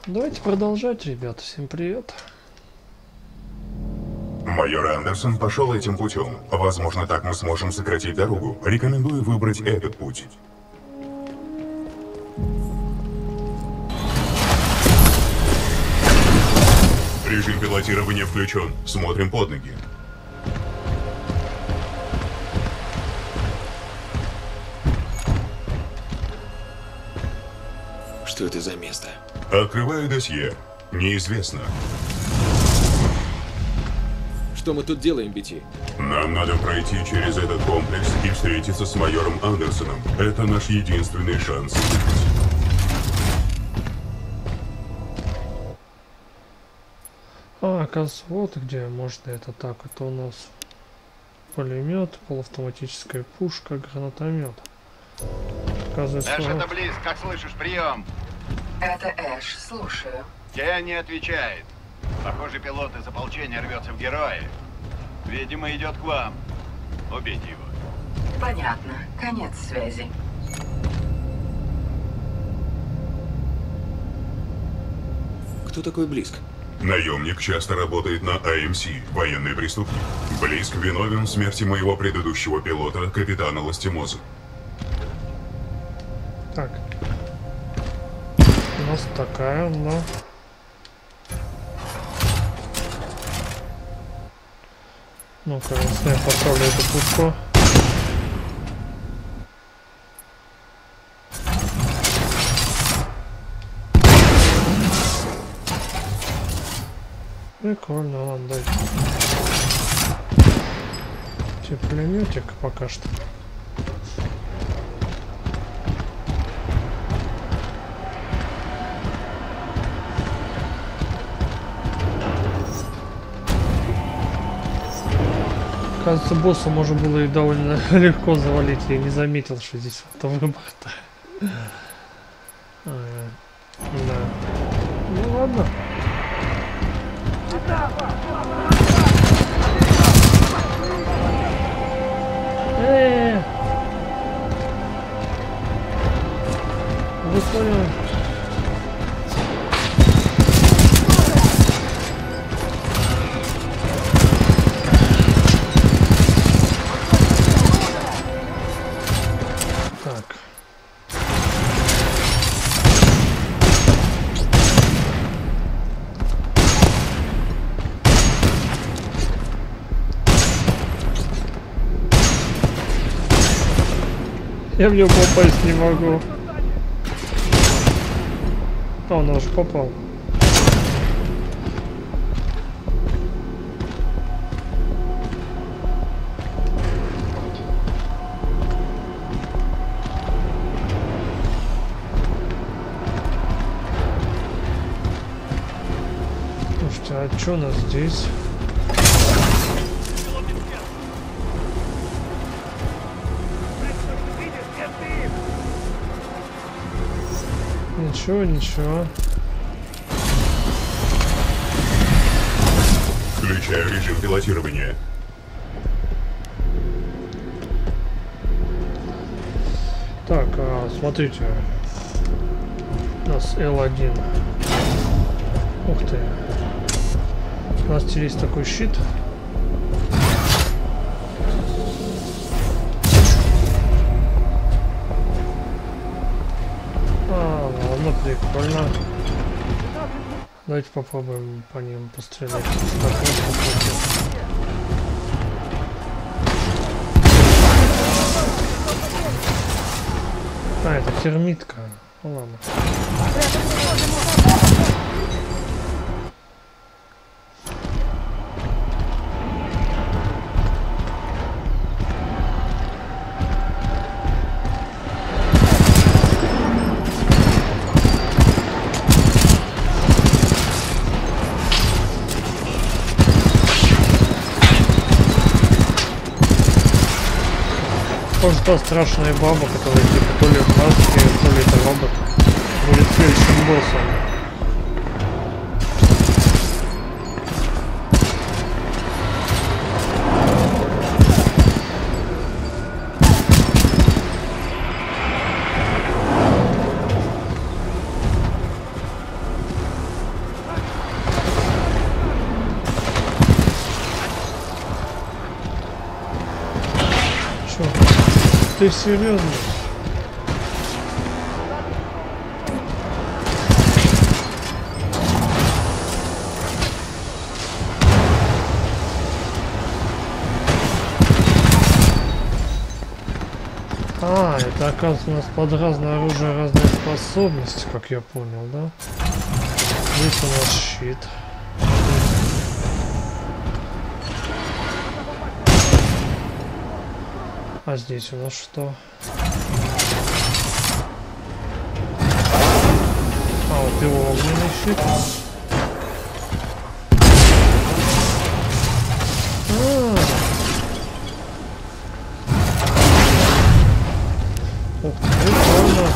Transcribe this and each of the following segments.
Давайте продолжать, ребята. Всем привет. Майор Андерсон пошел этим путем. Возможно, так мы сможем сократить дорогу. Рекомендую выбрать этот путь. Режим пилотирования включен. Смотрим под ноги. Что это за место? Открываю досье. Неизвестно. Что мы тут делаем, Бити? Нам надо пройти через этот комплекс и встретиться с майором Андерсоном. Это наш единственный шанс. Оказывается, вот где можно это так. Это у нас пулемет, полуавтоматическая пушка, гранатомет. Оказывается, Эш, это Близ, как слышишь, прием. Это Эш, слушаю. Кен не отвечает. Похоже, пилот из ополчения рвется в герои. Видимо, идет к вам. Убейте его. Понятно. Конец связи. Кто такой Блиск? Наемник часто работает на АМС, военный преступник. Близк виновен в смерти моего предыдущего пилота, капитана Ластимоза. так. У нас такая, но... Ну-ка, если я поставлю эту пушку. Прикольно, ладно, дайте. Пулеметик пока что. Кажется, босса можно было и довольно легко завалить. Я не заметил, что здесь автовыбор-то. Да. Ну ладно. Выходим. Так. Я в него попасть не могу. А, он уже попал. Слушайте, а что у нас здесь? Ничего, ничего. Включаю режим пилотирования. Так, смотрите. У нас L1. Ух ты. У нас теперь есть такой щит. Ладно, прикольно. Давайте попробуем по ним пострелять. Это термитка. Ну ладно. Похоже, та страшная баба, которая типа то ли в маске, то ли это робот, будет следующим боссом. ты серьезно? А, это оказывается у нас под разное оружие разные способности, как я понял, да? Здесь у нас щит. А здесь у нас что? А, вот его огненный щит. Ух ты, прикольно.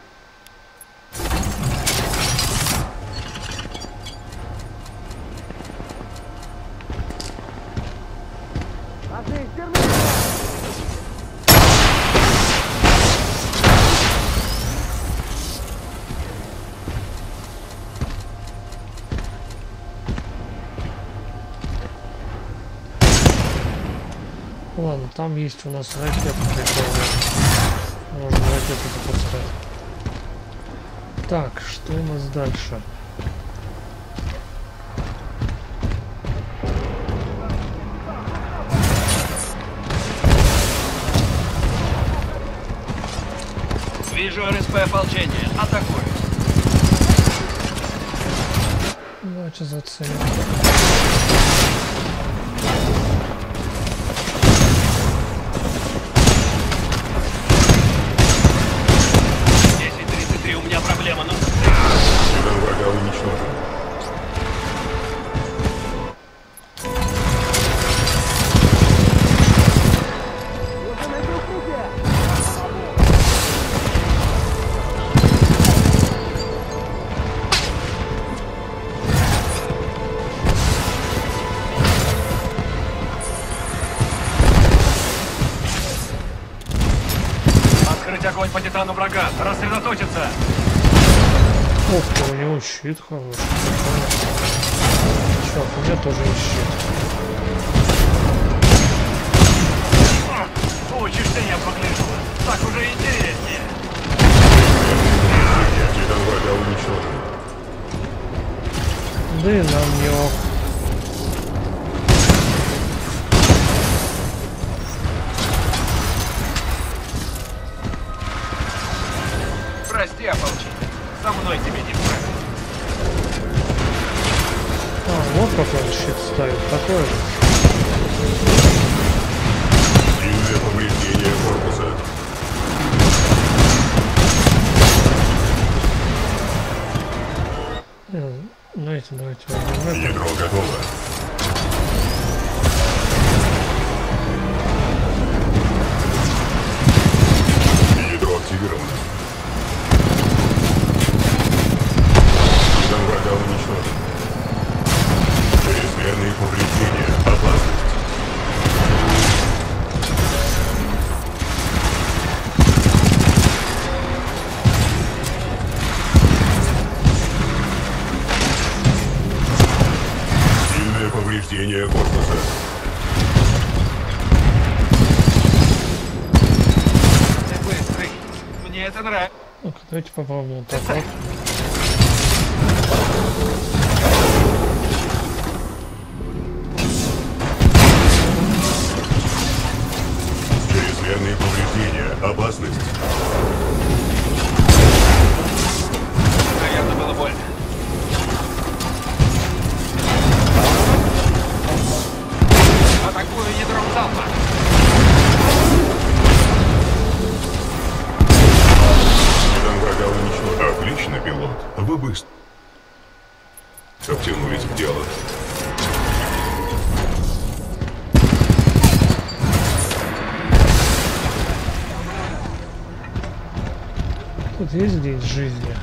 Ладно, там есть у нас ракета прикольная. Можно ракету запускать. Так, что у нас дальше? Вижу РСП ополчения. Атакую. Давайте зацелим. 10:33, у меня проблема, но... Один врага уничтожен. Открыть огонь по титану врага. Рассредоточиться. Ох ты, у него щит хороший. Чё, у меня тоже есть щит. Учишься, я погляжу. Так уже интереснее. Титан врага уничтожен. Да и нам не ок. Прости, ополчение. Со мной тебе не справиться. А, вот как он щит ставит, такой же. Сильное повреждение корпуса. Знаете, давайте возьмем это. Ядро готово. Ядро активировано. Титан врага уничтожен. Чрезмерные повреждения. Опасность. Сильное повреждение корпуса. Ты быстрый. Мне это нравится. Ну-ка, давайте попробуем так вот. Чрезмерные повреждения. Опасность. Наверное, было больно. Атакую ядром залпа. Титан врага уничтожен. Отлично, пилот. Вы быстро втянулись в дело. Тут есть день жизни.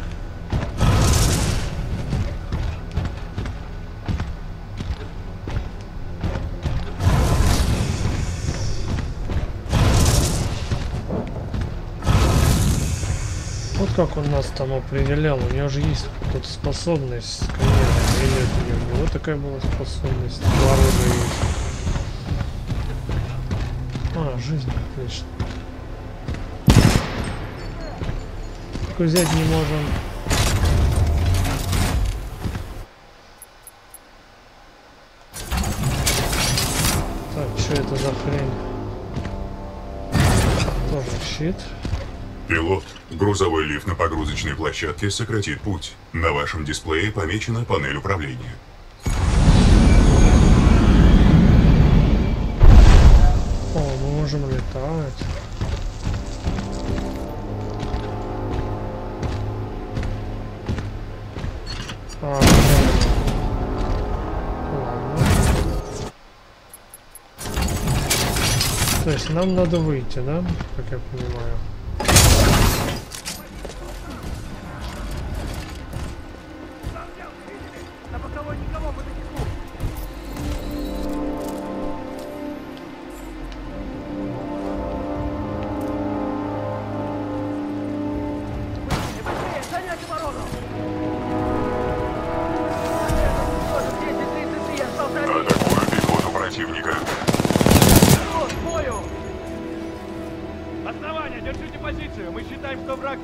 Вот как он нас там определял, у него же есть какая-то способность сканирования, или это не у него такая была способность, у оружия есть. А, жизнь, отлично. Точку взять не можем. Так, что это за хрень? Тоже щит. Пилот, грузовой лифт на погрузочной площадке сократит путь. На вашем дисплее помечена панель управления. О, мы можем летать. Ладно. То есть нам надо выйти, да? Как я понимаю. Атакую пехоту противника. Основание, держите позицию. Мы считаем, что враг...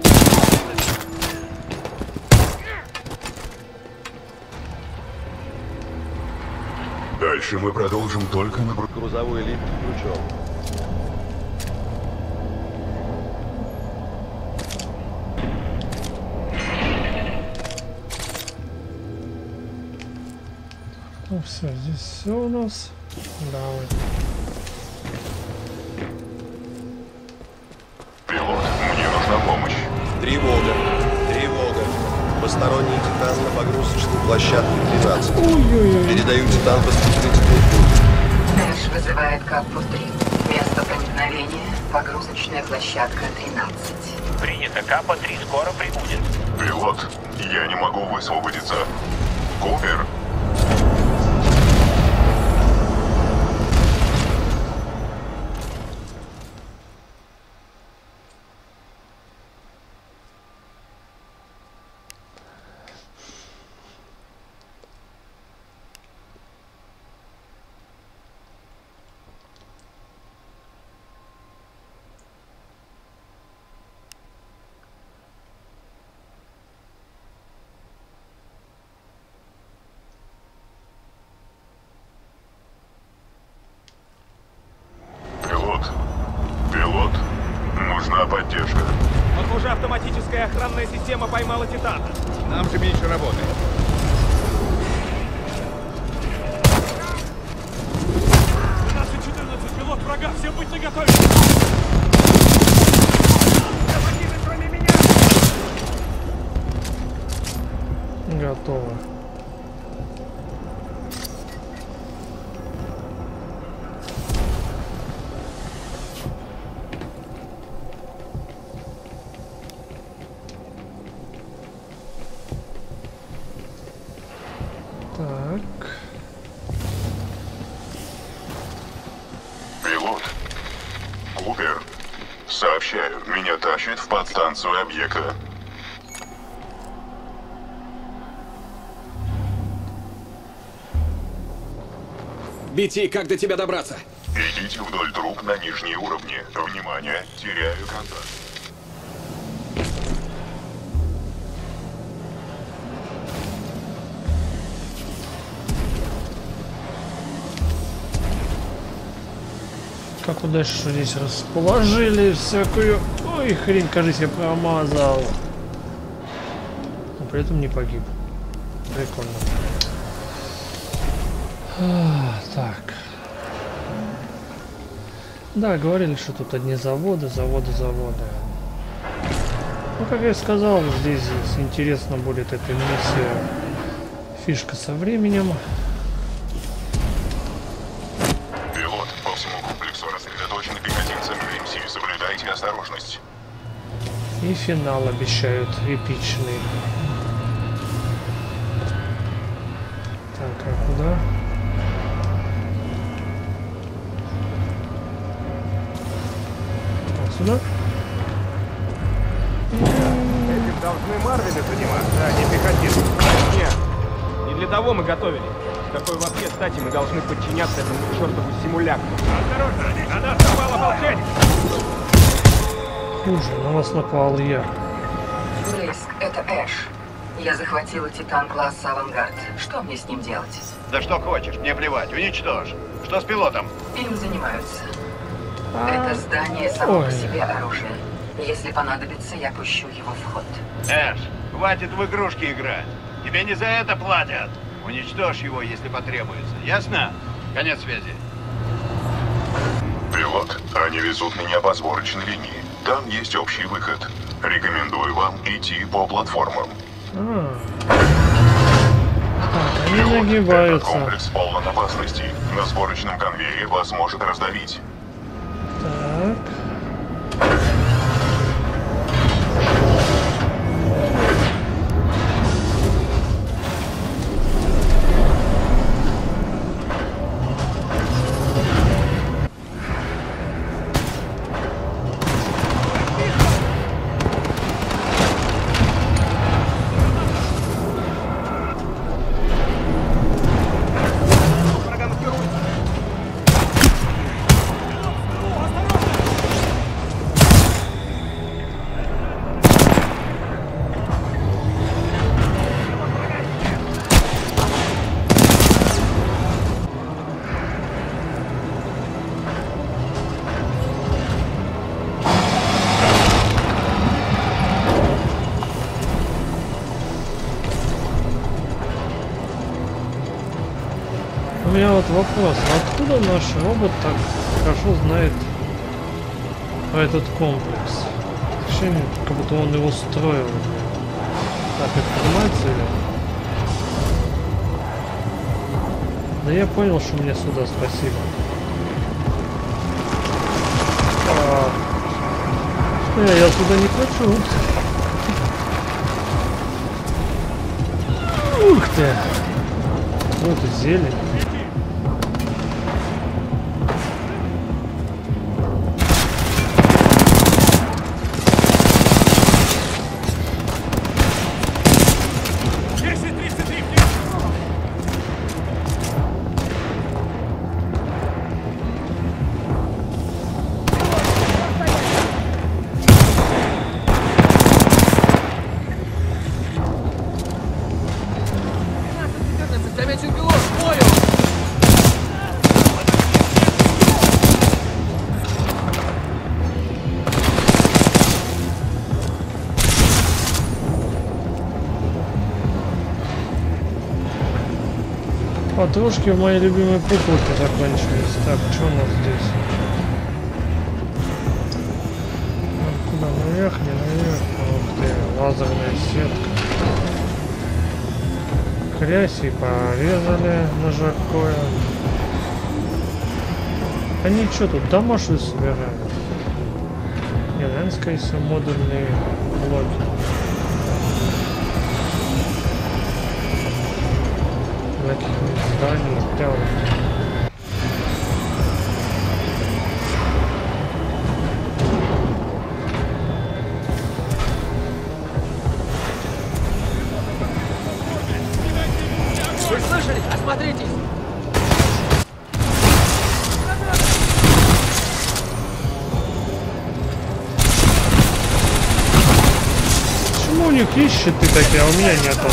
Дальше мы продолжим только на... Грузовой лифт включен. Ну все, здесь все у нас. Давай. Пилот, мне нужна помощь. Тревога. Тревога. Посторонний титан на погрузочной площадке 13. Ой-ой-ой. Передаю титан по специальной путь. Эш вызывает Капу-3. Место проникновения – погрузочная площадка 13. Принято. Капа-3 скоро прибудет. Пилот, я не могу высвободиться. Купер, пилот, нужна поддержка. Похоже, автоматическая охранная система поймала Титана. Нам же меньше работы. 12-14, пилот врага, все будьте наготове. Все покинуть, кроме меня. Готово. Так. Пилот, Купер, сообщаю, меня тащит в подстанцию объекта. BT, как до тебя добраться? Идите вдоль труб на нижние уровни. Внимание, теряю контакт. Как удачно, что здесь расположили всякую... Ой, хрень, кажется, я промазал. Но при этом не погиб. Прикольно. Так. Да, говорили, что тут одни заводы. Ну, как я и сказал, здесь интересно будет эта миссия. Фишка со временем. Пилот, по всему комплексу рассредоточены пехотинцы АМС. Соблюдайте осторожность. И финал обещают эпичный. Так, а куда? А, сюда? Этим должны Марвины заниматься, а не пехотинцы. Нет, не для того мы готовились. С какой вообще стати мы должны подчиняться этому чертову симуляку? Осторожно, на нас напал ополченец! Хуже, на вас напал я. Я захватила Титан класса «Авангард». Что мне с ним делать? Да что хочешь, мне плевать, уничтожь. Что с пилотом? Им занимаются. Это здание само по себе оружие. Если понадобится, я пущу его в ход. Эш, хватит в игрушки играть. Тебе не за это платят. Уничтожь его, если потребуется. Ясно? Конец связи. Пилот, они везут меня по сборочной линии. Там есть общий выход. Рекомендую вам идти по платформам. Так, они Этот нагибаются. комплекс полон опасностей. На сборочном конвейере вас может раздавить. Так. У меня вот вопрос, откуда наш робот так хорошо знает про этот комплекс? Ощущение, как будто он его строил. Так, информация или? Да я понял, что мне сюда, спасибо. Я сюда не хочу. Ух ты! Вот и зелень. Заметил пилот, понял! Патрушки в моей любимой куколке закончились. Так, что у нас здесь? Куда? Наверх, не наверх. Ух ты, лазерная сетка. Хряси порезали на жаркое. Они что тут, дома что ли собирают? Не, наверное, скорее всего, модульные блоки. На каких-нибудь зданиях делают. Вы слышали? Осмотритесь! Почему у них есть щиты такие, а у меня нету?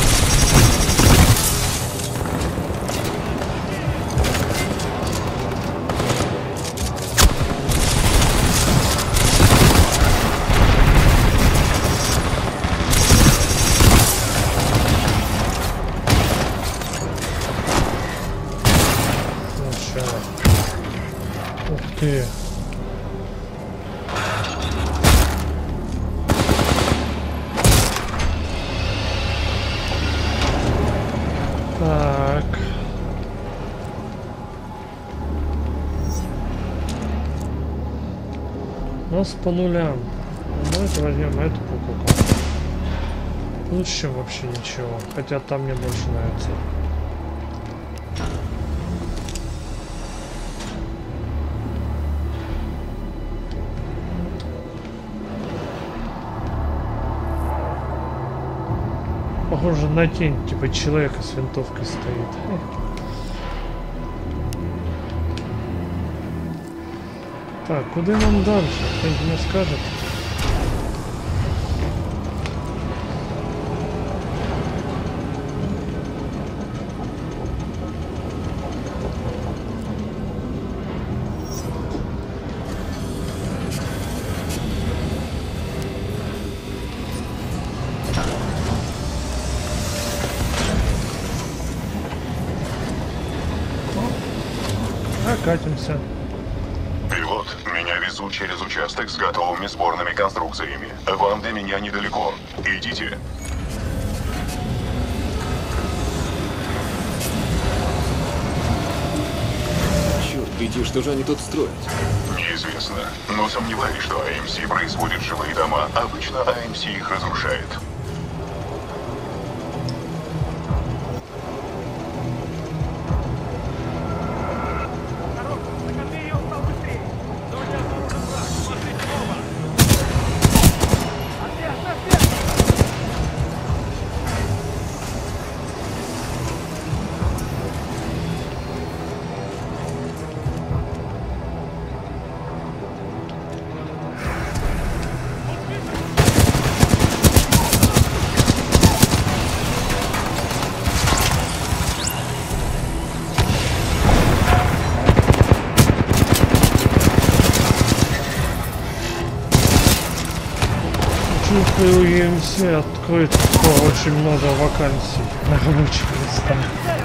Ух ты. Так. Нас по нулям. Давайте возьмем эту куколку. Лучше, чем вообще ничего. Хотя там мне больше нравится. Похоже на тень, типа человека с винтовкой стоит. Так, куда нам дальше? Кто-нибудь мне скажет? скатимся. Пилот, меня везут через участок с готовыми сборными конструкциями. Вам до меня недалеко. Идите. Черт, Бити, что же они тут строят? Неизвестно, но сомневаюсь, что AMC производит жилые дома. Обычно AMC их разрушает. Чувствую, у EMC откроет скоро очень много вакансий на рабочих местах.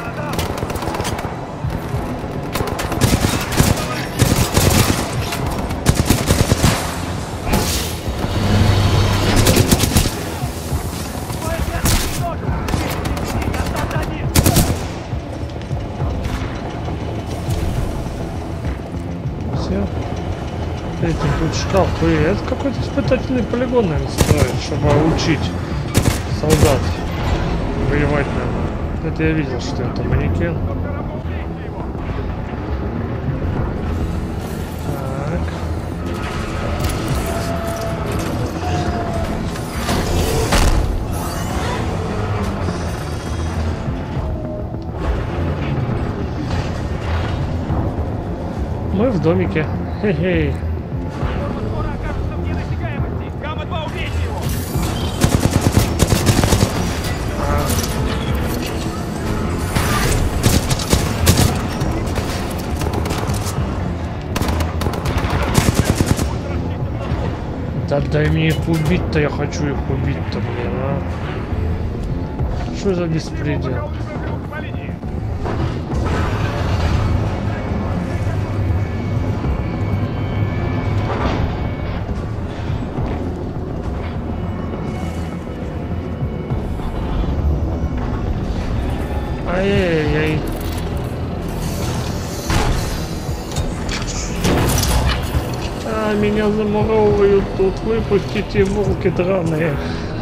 Все. Этим тут шкафы. Это какой-то испытательный полигон, наверное, строят, чтобы учить солдат воевать, наверное. Это я видел, что это манекен. Так. Мы в домике. Хе-хей. Да дай мне их убить-то, я хочу их убить-то, блин, а. Что за беспредел? Ай-яй-яй. А, меня замуровывают тут. Выпустите, волки драные.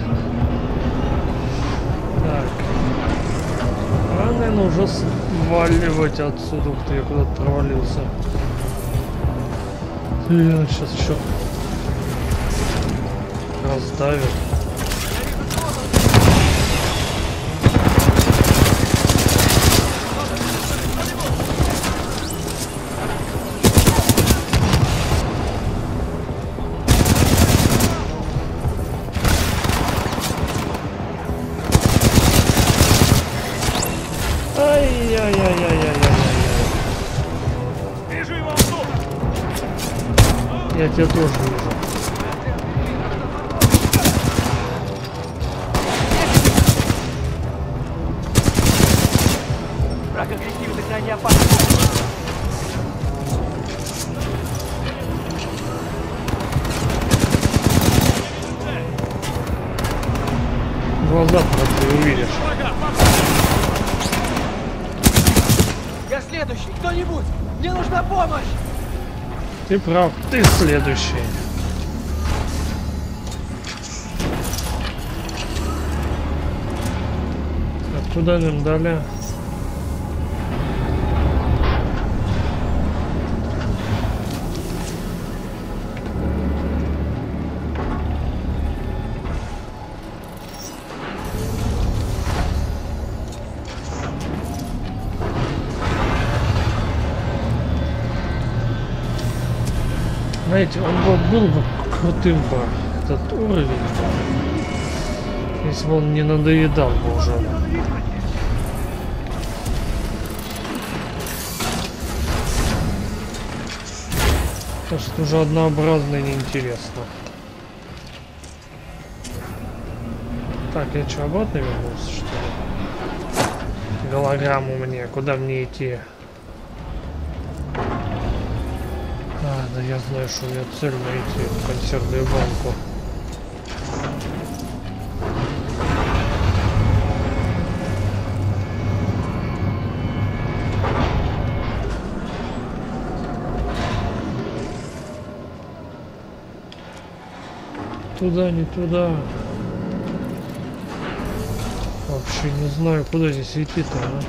Так. А, наверное, уже сваливать отсюда. Ух ты, я куда-то провалился. Сейчас еще раздавит. Я тебя тоже вижу. Враг агрессивный, крайне опасен. Глаза просто увидишь. Я следующий, кто-нибудь! Мне нужна помощь! Ты прав, ты следующий. Откуда нам дали? Знаете, он был бы крутым бы, этот уровень, если бы он не надоедал бы уже. Потому что это уже однообразно и неинтересно. Так, я что, обратно вернулся, что ли? Голограмму мне, куда мне идти? Да я знаю, что у меня цель найти консервную банку. Туда, не туда. Вообще не знаю, куда здесь идти-то, а?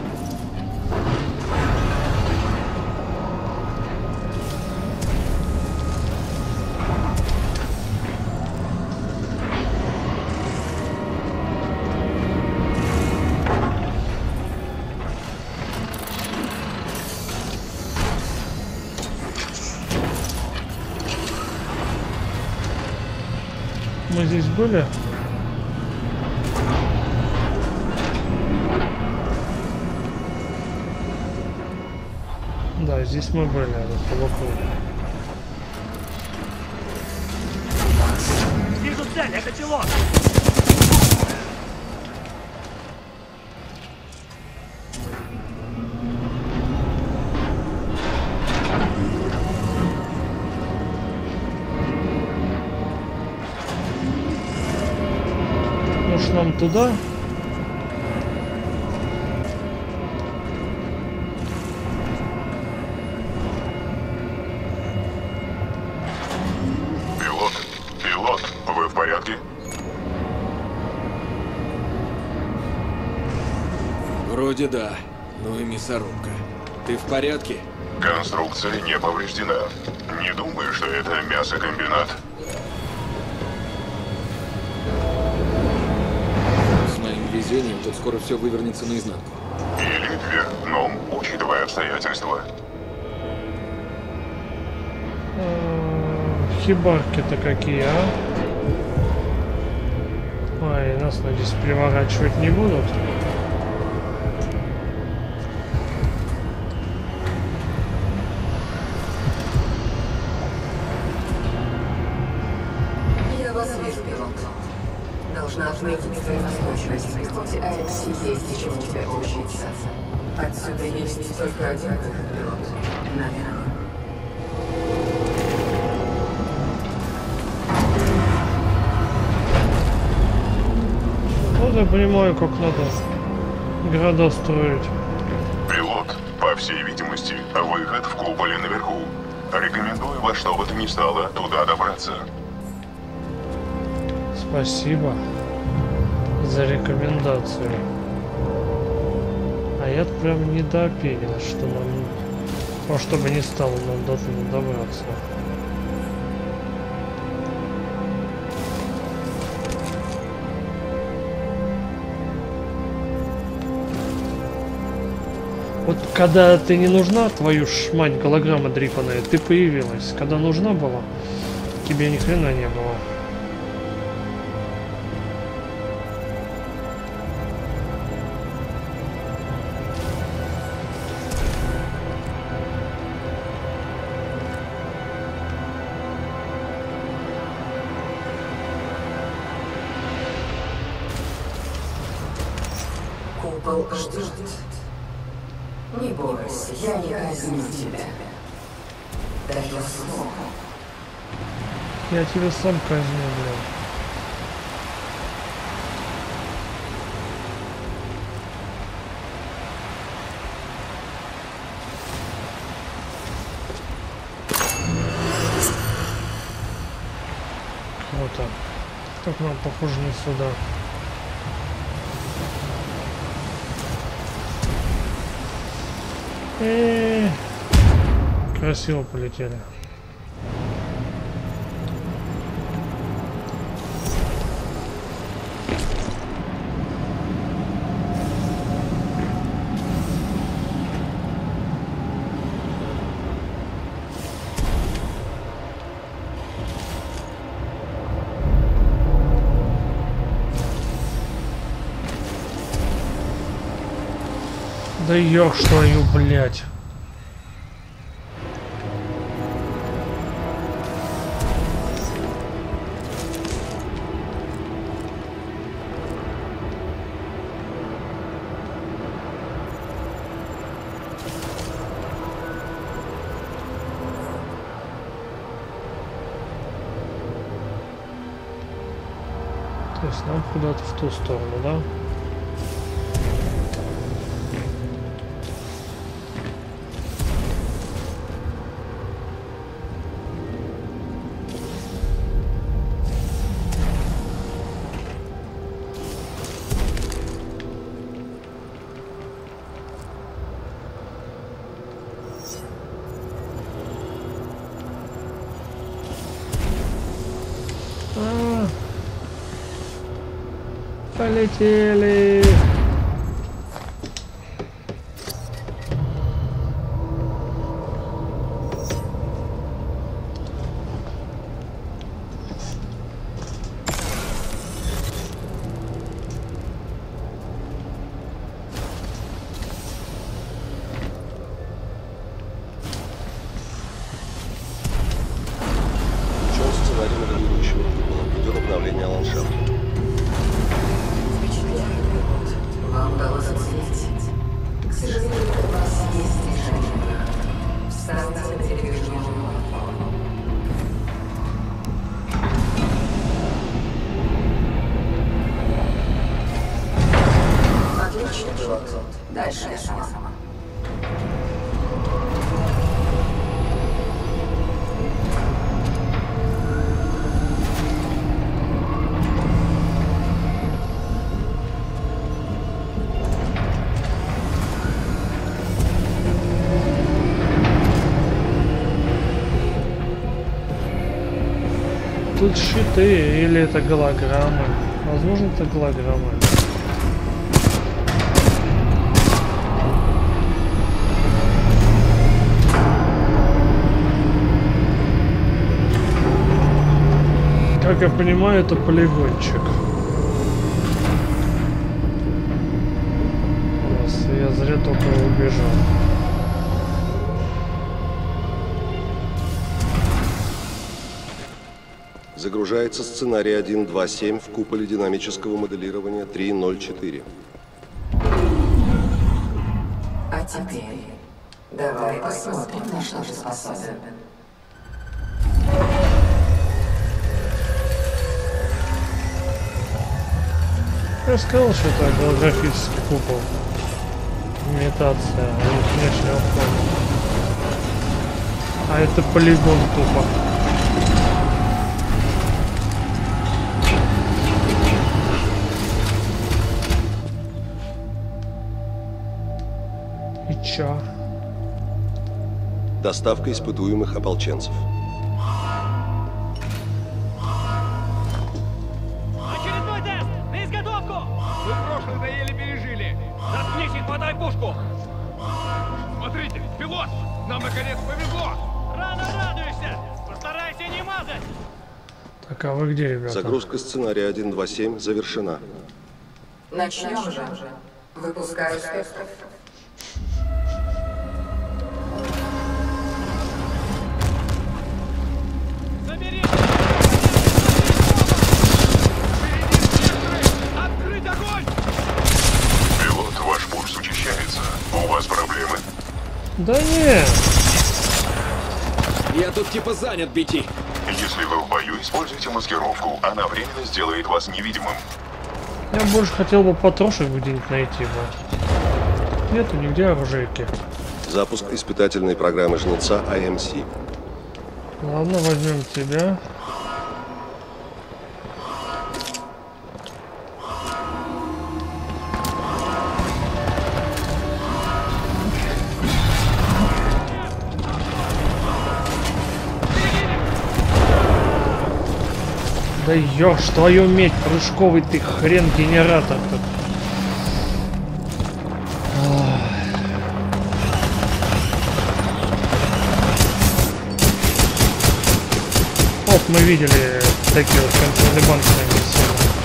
Мы здесь были? Да, здесь мы были, по боку. Вижу цель, это пилот! Может нам туда? Пилот, вы в порядке? Вроде да. Ну и мясорубка. Ты в порядке? Конструкция не повреждена. Не думаю, что это мясокомбинат. С моим везением тут скоро все вывернется наизнанку. Или вверх дном, учитывая обстоятельства. Хибарки-то какие, а? Ай, нас, надеюсь, переворачивать не будут. Я вас вижу, пилот. Должна отметить твою настойчивость в пехоте АМС есть чему тебя учиться. Отсюда есть только один выход, пилот. Наверх. Вот я понимаю, как надо города строить. Пилот, по всей видимости, выход в куполе наверху. Рекомендую во что бы то ни стало туда добраться. Спасибо за рекомендацию. А я прям не допилил, что нам... Во что бы ни стало, нам до туда добраться. Вот когда ты не нужна, твою ж мать, голограмма дрипаная, ты появилась. Когда нужна была, тебе ни хрена не было. Купол ждет. Не бойся, я не казню тебя. Даю слово. Я тебя сам казню, блядь. Круто. Как нам похоже не сюда. Красиво полетели. Да ёж твою, блядь. есть нам куда-то в ту сторону, да? Полетели. Учет сценарий моделирующего купола. Идет обновление ландшафта. Вам удалось отследить. К сожалению, у вас есть решение. Встаньте на передвижную платформу. Отлично, пилот. Дальше я сама. Тут щиты или это голограммы? Возможно, это голограммы. Как я понимаю, это полигончик. Я зря только убежал. Загружается сценарий 1.2.7 в куполе динамического моделирования 3.0.4. А теперь давай посмотрим, на что ты способен. Я сказал, что это голографический купол. Имитация внешнего фона. А это полигон тупо. И чё? Доставка испытуемых ополченцев. Очередной тест! На изготовку! Мы прошлое еле пережили. Заткнись и хватай пушку! Смотрите, пилот! Нам наконец повезло! Рано радуешься! Постарайся не мазать! Так, а вы где, ребята? Загрузка сценария 1.2.7 завершена. Начнем же. Выпускаю спектров. Забери! Открыть огонь! Пилот, ваш пульс учащается. У вас проблемы? Да нет. Я тут типа занят, BT. Если вы в бою, используйте маскировку. Она временно сделает вас невидимым. Я больше хотел бы патрошек где-нибудь найти бы. Нету нигде оружейки. Запуск испытательной программы Жнеца AMC. Ладно, возьмем тебя. Да ёж, твою медь, прыжковый ты хрен генератор-то. Вот мы видели такие вот контрабандные миссии.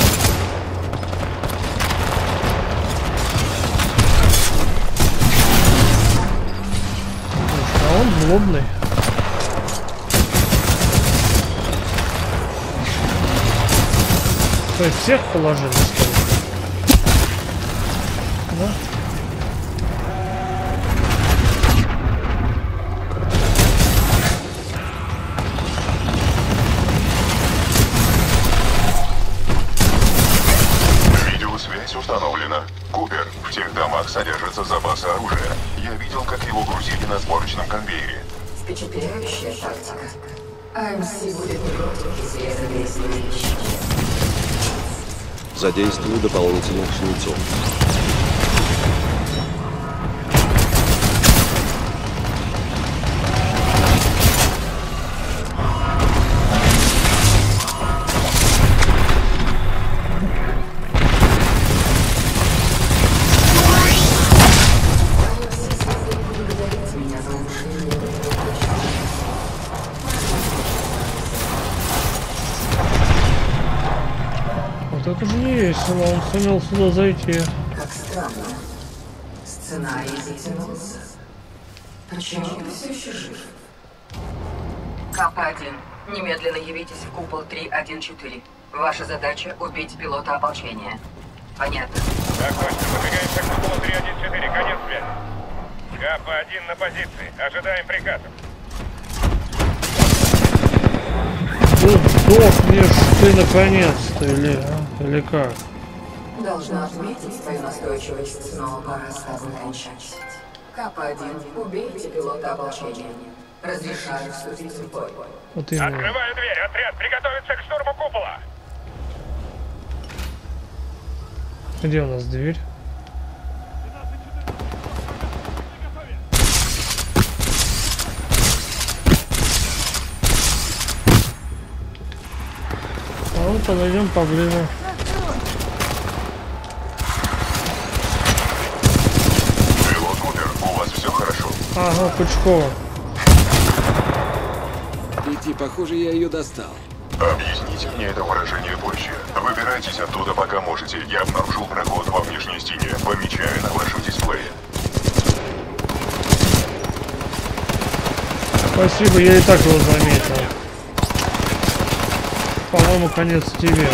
А он злобный. То есть всех положили, что ли? Да? этих домах содержатся запасы оружия. Я видел, как его грузили на сборочном конвейере. Впечатляющая тактика. АМС будет не против, если я задействую вещи. Задействую дополнительных жнецов. Это же не весело, он сумел сюда зайти. Как странно. Сценарий затянулся. Почему ты все еще жив? Капа-1. Немедленно явитесь в купол 314. Ваша задача — убить пилота ополчения. Понятно. Так точно, выдвигаемся к куполу 314. Конец связи. Капа-1 на позиции. Ожидаем приказов. Сдохнешь ты наконец-то, или как? Должна отметить твою настойчивость, но пора с тобой кончать. Капа-1. Убейте пилота ополчения. Разрешаю вступить в бой. Вот именно. Открываю дверь. Отряд приготовиться к штурму купола. Где у нас дверь? А ну подойдем поближе. Пилот Купер, у вас все хорошо? Ага, Пучкова. Пяти, похоже, я ее достал. Объясните мне это выражение позже. Выбирайтесь оттуда, пока можете. Я обнаружил проход во внешней стене. Помечаю на вашем дисплее. Спасибо, я и так его заметил. По-моему, конец тебе.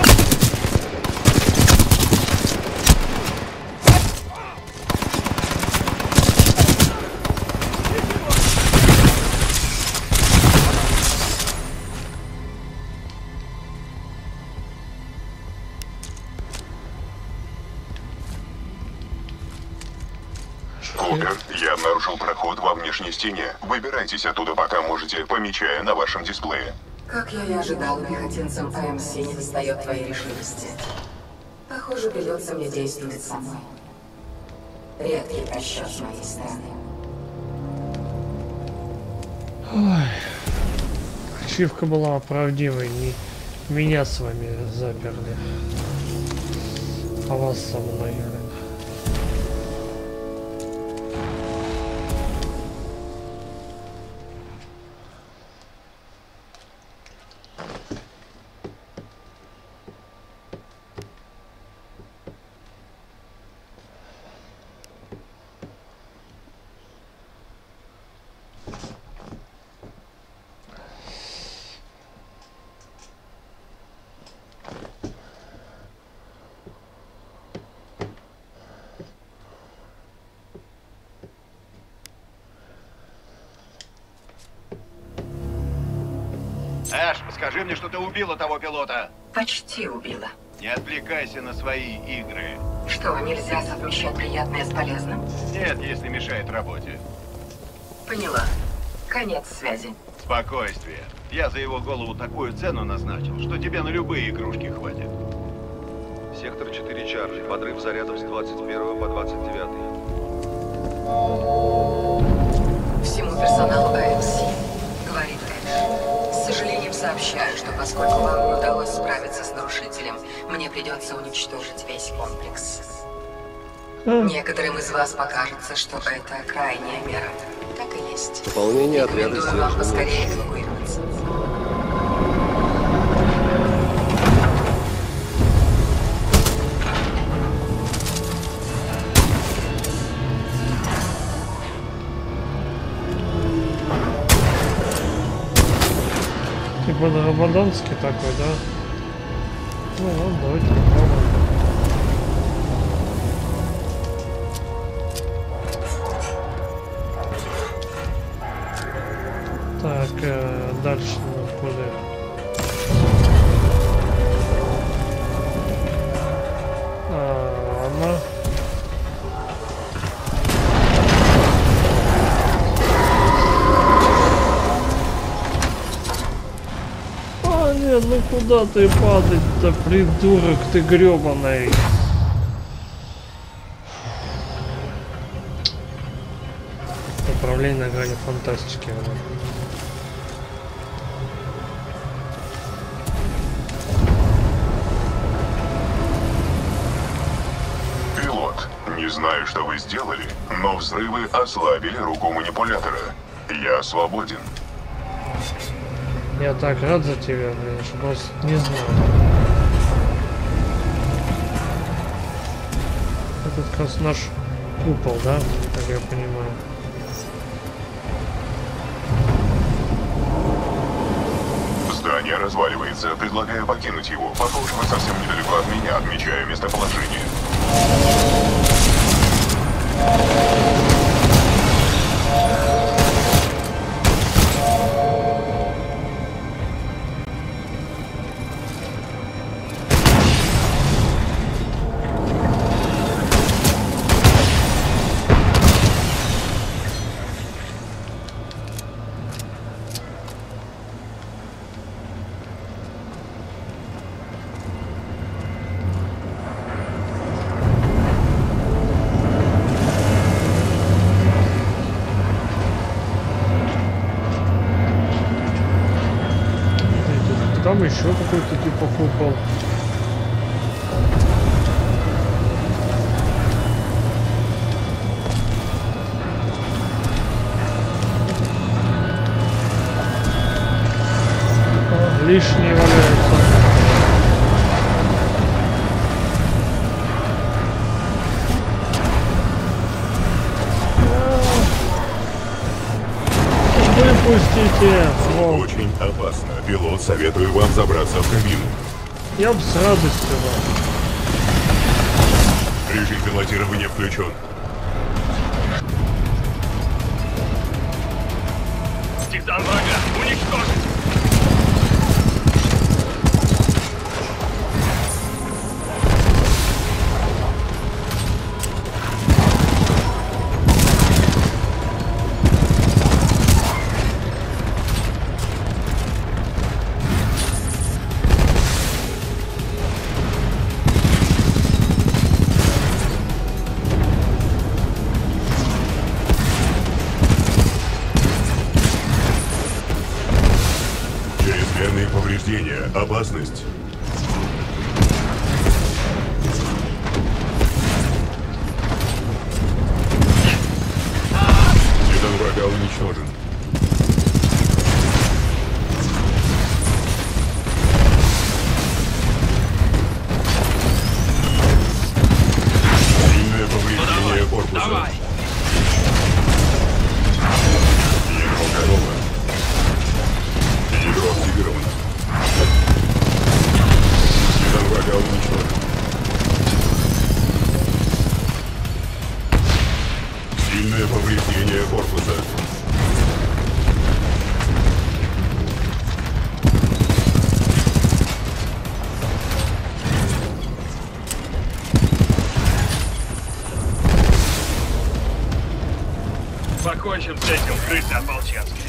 Купер, я обнаружил проход во внешней стене. Выбирайтесь оттуда, пока можете, помечая на вашем дисплее. Как я и ожидал, пехотинцам АМС не достает твоей решимости. Похоже, придется мне действовать самой. Редкий просчет с моей стороны. Ой. Ачивка была правдивой. Не меня с вами заперли. А вас со мной. Эш, скажи мне, что ты убила того пилота. Почти убила. Не отвлекайся на свои игры. Что, нельзя совмещать приятное с полезным? Нет, если мешает работе. Поняла. Конец связи. Спокойствие. Я за его голову такую цену назначил, что тебе на любые игрушки хватит. Сектор 4 Чарли. Подрыв зарядов с 21 по 29. Всему персоналу АМС, говорит Эш. С сожалением сообщаю, что поскольку вам не удалось справиться с нарушителем, мне придется уничтожить весь комплекс. Некоторым из вас покажется, что это крайняя мера. Так и есть. Пополнение отряда Рекомендую вам сдерживания. поскорее эвакуироваться. Типа Рабаданский такой, да? Ну ладно, давайте попробуем. Так, дальше куда? Ладно. куда ты падать-то, придурок ты гребаный? Управление на грани фантастики. Пилот, не знаю, что вы сделали, но взрывы ослабили руку манипулятора. Я свободен. Я так рад за тебя, блин, что просто не знаю. Это как раз наш купол, да? Как я понимаю. Здание разваливается. Предлагаю покинуть его. Похоже, вы совсем недалеко от меня. Отмечаю местоположение. Там еще какой-то типа купол. О, лишние валяются. Выпустите! Очень опасно. Пилот, советую вам забраться в кабину. Я бы с радостью. Режим пилотирования включен. Тигзан врага! Уничтожить! Повреждения. Опасность. Титан врага уничтожен. Сильное повреждение корпуса. Давай! Ядро готово. Ядро активировано. Титан врага уничтожен. Сильное повреждение корпуса. Покончим с этим, крысы ополченские.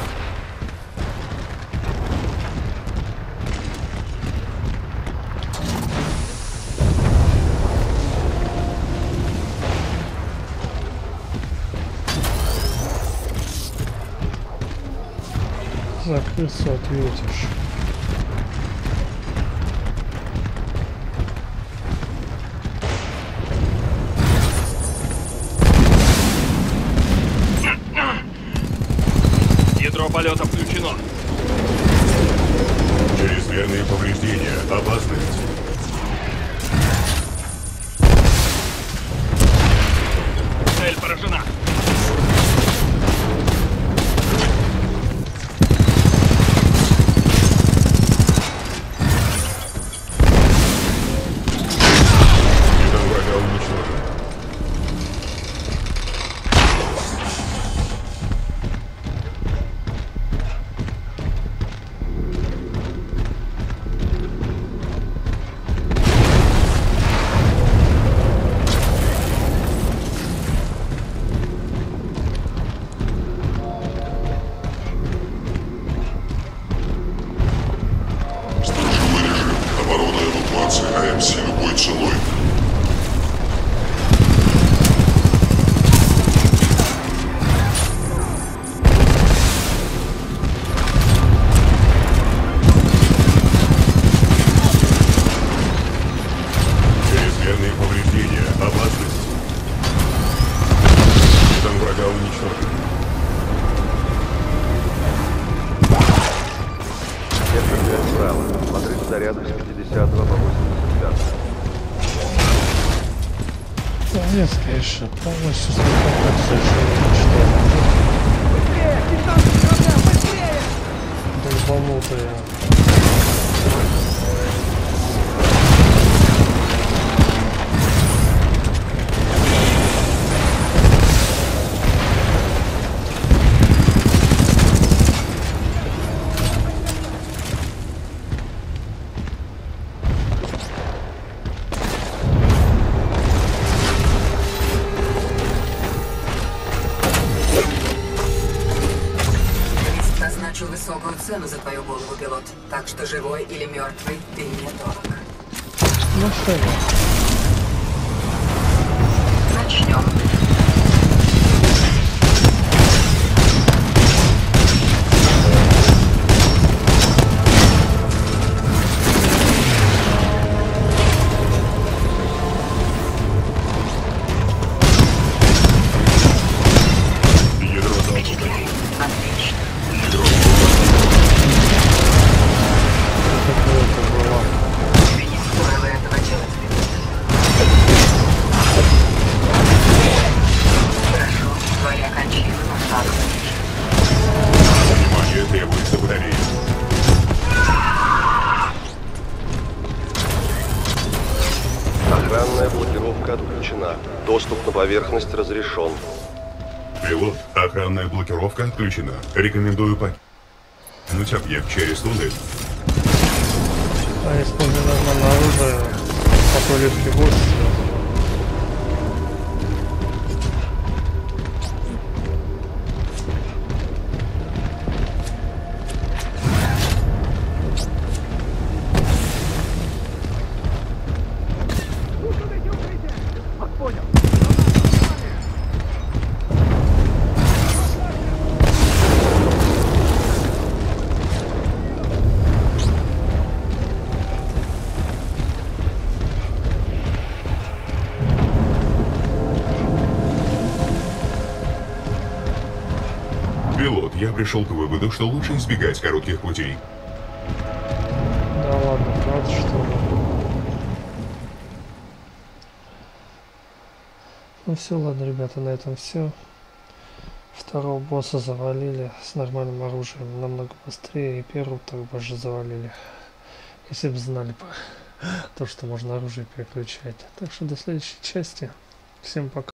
За крысу ответишь. Ядро полета включено. Чрезмерные повреждения. Опасность. Цель поражена. Титан врага уничтожен. Врага уничтожен. Сектор 5 справа. Подрыв зарядов с 50 по 85. Нет, конечно, полностью свой комплекс совершенно уничтожен. Быстрее! Дистанция, быстрее! Долбанутые. Высокую цену за твою голову, пилот. Так что живой или мертвый, ты мне дорог. Ну что же. Начнем. Внимание, требуется батарея. Охранная блокировка отключена. Доступ на поверхность разрешен. Пилот, охранная блокировка отключена. Рекомендую покинуть объект через туннель. А если мне нормально оружие, по той легкий гости. Пилот, я пришел к выводу, что лучше избегать коротких путей. Да ладно, правда что ли? Ну все, ладно, ребята, на этом все. Второго босса завалили с нормальным оружием намного быстрее, и первого так больше завалили. Если бы знали то, что можно оружие переключать. Так что до следующей части. Всем пока.